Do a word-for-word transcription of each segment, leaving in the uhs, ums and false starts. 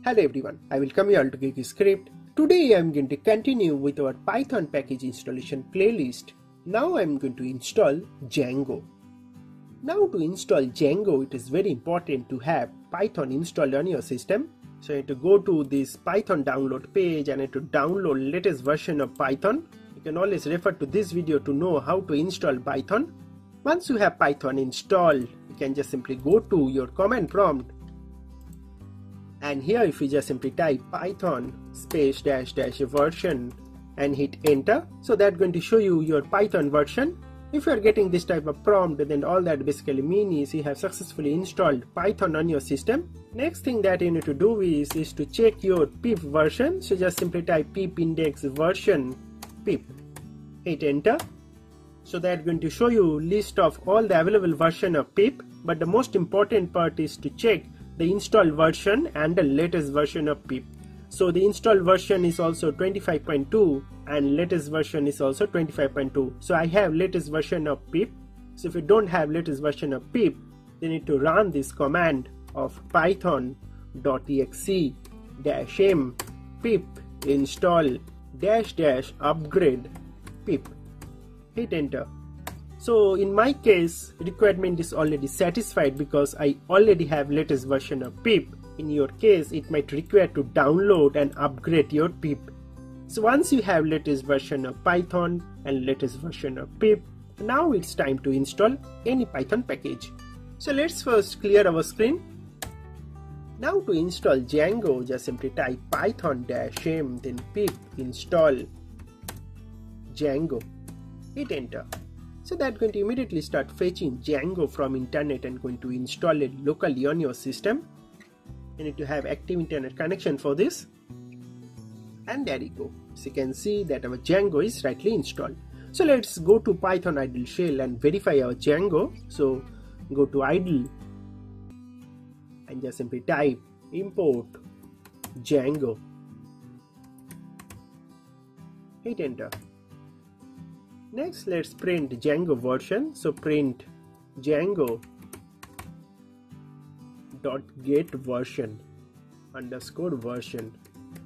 Hello everyone, I welcome you all to Geeky Script. Today I am going to continue with our Python package installation playlist. Now I am going to install Django. Now to install Django, it is very important to have Python installed on your system. So you have to go to this Python download page and you have to download latest version of Python. You can always refer to this video to know how to install Python. Once you have Python installed, you can just simply go to your command prompt. And here if you just simply type python space dash dash version and hit enter, so that's going to show you your Python version. If you are getting this type of prompt, then all that basically means is you have successfully installed Python on your system. Next thing that you need to do is, is to check your pip version. So just simply type pip index version pip, hit enter. So that's going to show you list of all the available version of pip, but the most important part is to check the installed version and the latest version of pip. So the installed version is also twenty-five point two and latest version is also twenty-five point two. So I have latest version of pip. So if you don't have latest version of pip, you need to run this command of python dot E X E dash m pip install dash dash upgrade pip, hit enter. So in my case, requirement is already satisfied because I already have latest version of pip. In your case, it might require to download and upgrade your pip. So once you have latest version of Python and latest version of pip, now it's time to install any Python package. So let's first clear our screen. Now to install Django, just simply type python dash m then pip install Django, hit enter. So that's going to immediately start fetching Django from internet and going to install it locally on your system. You need to have active internet connection for this. And there you go. So you can see that our Django is rightly installed. So let's go to Python idle shell and verify our Django. So go to idle and just simply type import Django, hit enter. Next, let's print Django version. So print Django dot get version underscore version.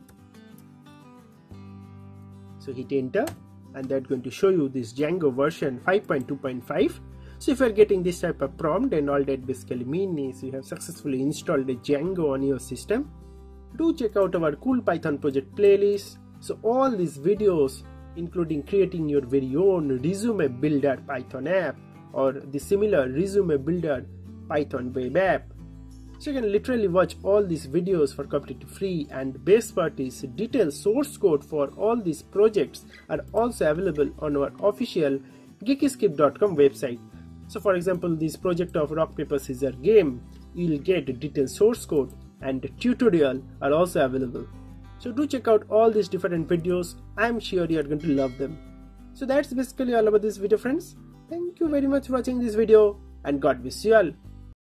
So hit enter, and that's going to show you this Django version five point two point five. So if you are getting this type of prompt, then all that basically means you have successfully installed the Django on your system. Do check out our cool Python project playlist. So all these videos, including creating your very own resume builder Python app or the similar resume builder Python web app. So you can literally watch all these videos for completely free, and the best part is detailed source code for all these projects are also available on our official geeky script dot com website. So for example, this project of rock paper scissors game, you will get detailed source code and the tutorial are also available. So do check out all these different videos. I'm sure you are going to love them. So that's basically all about this video, friends. Thank you very much for watching this video and God bless you all.